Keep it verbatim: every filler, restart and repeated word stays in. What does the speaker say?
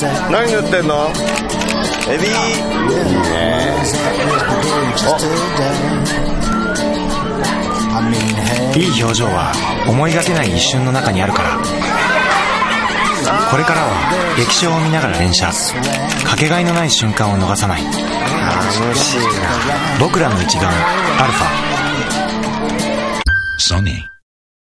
何塗ってんの？エビ。いいね。 いい表情は思いがけない一瞬の中にあるから。これからは液晶を見ながら連射、かけがえのない瞬間を逃さない。 楽しいな。 僕らの一眼アルファ。 ソニー